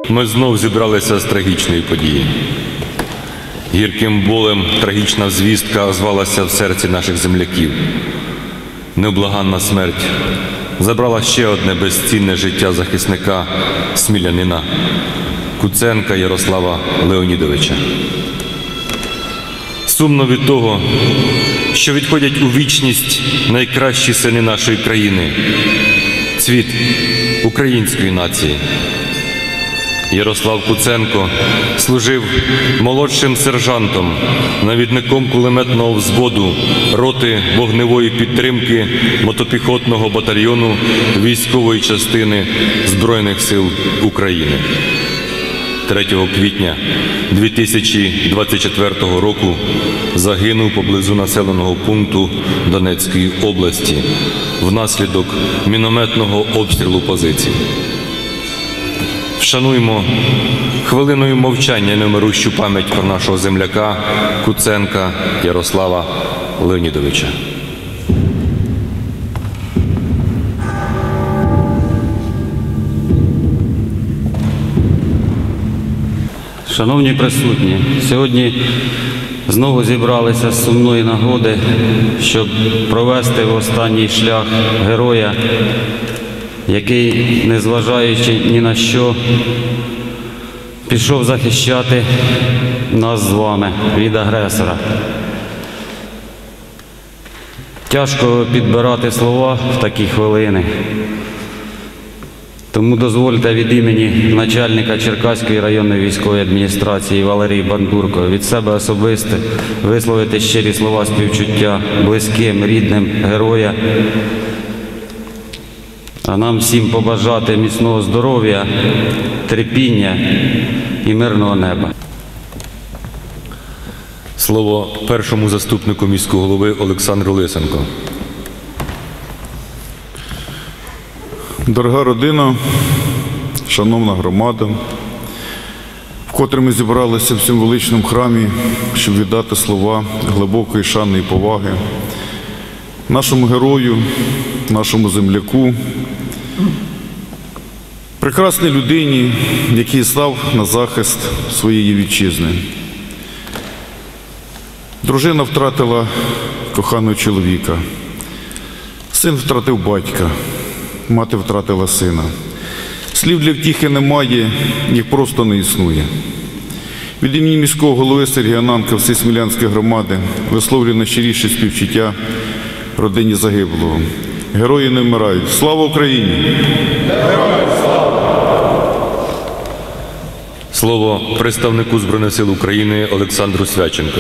Ми знов зібралися з трагічної події. Гірким болем трагічна звістка озвалася в серці наших земляків. Невблаганна смерть забрала ще одне безцінне життя захисника, смілянина Куценка Ярослава Леонідовича. Сумно від того, що відходять у вічність найкращі сини нашої країни, цвіт української нації. Ярослав Куценко служив молодшим сержантом, навідником кулеметного взводу роти вогневої підтримки мотопіхотного батальйону військової частини Збройних сил України. 3 квітня 2024 року загинув поблизу населеного пункту Донецької області внаслідок мінометного обстрілу позицій. Вшануймо хвилиною мовчання немирущу пам'ять про нашого земляка Куценка Ярослава Леонідовича. Шановні присутні, сьогодні знову зібралися з сумної нагоди, щоб провести в останній шлях героя, який, незважаючи ні на що, пішов захищати нас з вами від агресора. Тяжко підбирати слова в такі хвилини. Тому дозвольте від імені начальника Черкаської районної військової адміністрації Валерії Бандурко від себе особисто висловити щирі слова співчуття близьким, рідним героя, а нам всім побажати міцного здоров'я, терпіння і мирного неба. Слово першому заступнику міського голови Олександру Лисенку. Дорога родина, шановна громада, вкотре ми зібралися в цьому величному храмі, щоб віддати слова глибокої шани і поваги нашому герою, нашому земляку, прекрасній людині, який став на захист своєї вітчизни. Дружина втратила коханого чоловіка, син втратив батька, мати втратила сина. Слів для втіхи немає, їх просто не існує. Від імені міського голови Сергія Ананка всієї Смілянської громади висловлюю найщиріше співчуття родині загиблого. Герої не вмирають. Слава Україні! Героям слава! Слово представнику Збройних сил України Олександру Свяченко.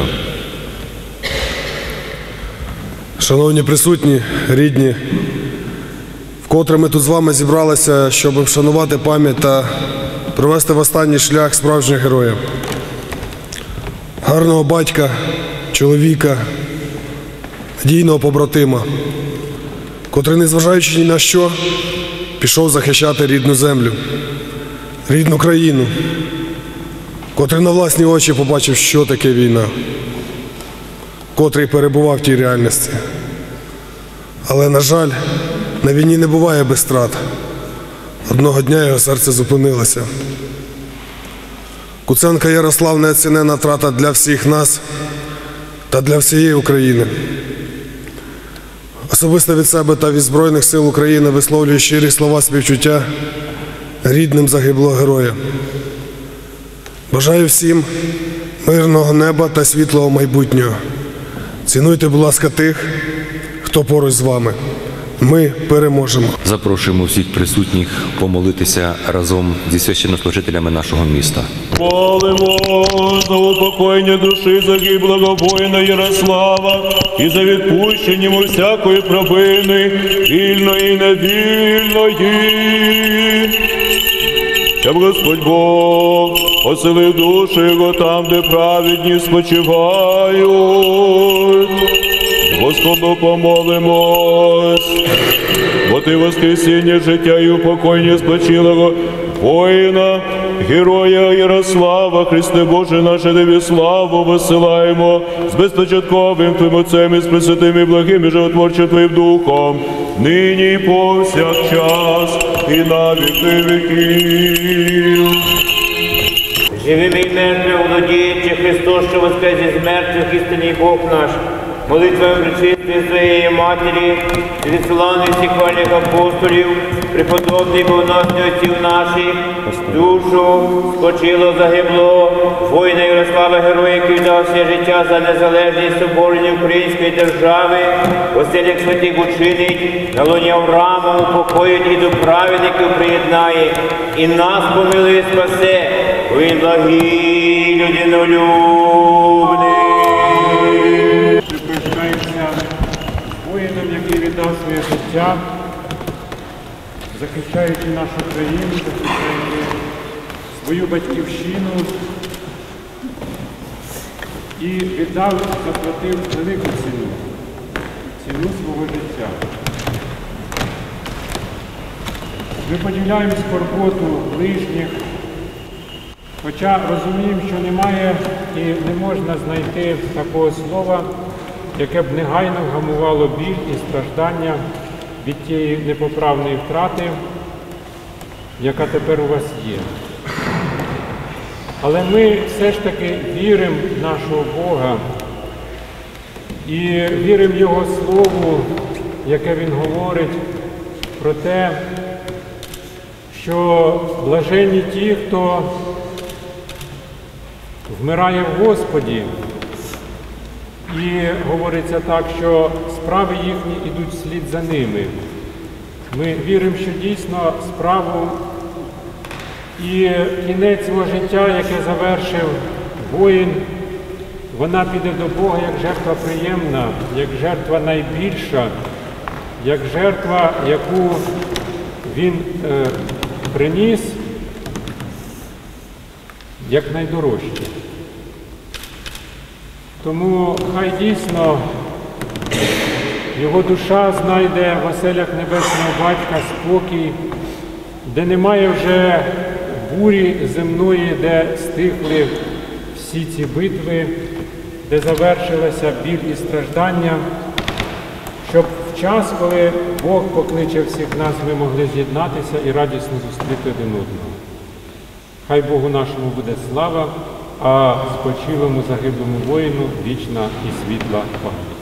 Шановні присутні, рідні, вкотре ми тут з вами зібралися, щоб вшанувати пам'ять та провести в останній шлях справжнього героя. Гарного батька, чоловіка, надійного побратима, котрий, незважаючи ні на що, пішов захищати рідну землю, рідну країну, котрий на власні очі побачив, що таке війна, котрий перебував в тій реальності. Але, на жаль, на війні не буває без втрат. Одного дня його серце зупинилося. Куценка Ярослав – неоціненна втрата для всіх нас та для всієї України. Особисто від себе та від Збройних сил України висловлюю щирі слова співчуття рідним загиблого героя. Бажаю всім мирного неба та світлого майбутнього. Цінуйте, будь ласка, тих, хто поруч з вами. Ми переможемо. Запрошуємо всіх присутніх помолитися разом зі священнослужителями нашого міста. Молимо за упокоєння душі загиблого воїна Ярослава і за відпущення йому всякої провини, вільної і невільної. Щоб Господь Бог оселив душі його там, де праведні спочивають. Господу помолимось, бо Ти воскресіння життя і упокоєння спочилого воїна, героя Ярослава, Христе Боже наше, Тобі славу висилаємо з безпочатковим Твоїм Отцем і з пресвятим і благим і животворчим Твоїм Духом, нині і повсякчас і на віки віків. живими і мертвими володіючи, Христос, що воскрес із мертвих, істинний Бог наш, молитвами пречистої своєї Матері, від славних всіх хвальних апостолів, преподобний богоносний отців наших, душу спочило загибло, воїна Ярослава, героя, який віддав все життя за незалежність соборної української держави, оселях святих учинить, на лоні Авраама упокоїть і до праведників приєднає, і нас помилує спасе, бо він благий, людинолюбний. Припишаємося воїнам, який віддав своє життя, захищаючи нашу країну, захищаючи свою батьківщину і віддав, заплатив велику ціну, ціну свого життя. Ми поділяємо скорботу ближніх, хоча розуміємо, що немає і не можна знайти такого слова, яке б негайно вгамувало біль і страждання від тієї непоправної втрати, яка тепер у вас є. Але ми все ж таки віримо в нашого Бога і віримо в Його Слову, яке Він говорить про те, що блаженні ті, хто вмирає в Господі. І говориться так, що справи їхні йдуть вслід за ними. Ми віримо, що дійсно справу і кінець свого життя, яке завершив воїн, вона піде до Бога як жертва приємна, як жертва найбільша, як жертва, яку він приніс, як найдорожче. Тому хай дійсно його душа знайде в оселях Небесного Батька спокій, де немає вже бурі земної, де стихли всі ці битви, де завершилася біль і страждання, щоб в час, коли Бог покличе всіх нас, ми могли з'єднатися і радісно зустріти один одного. Хай Богу нашому буде слава, а спочилому загиблому воїну вічна і світла пам'ять.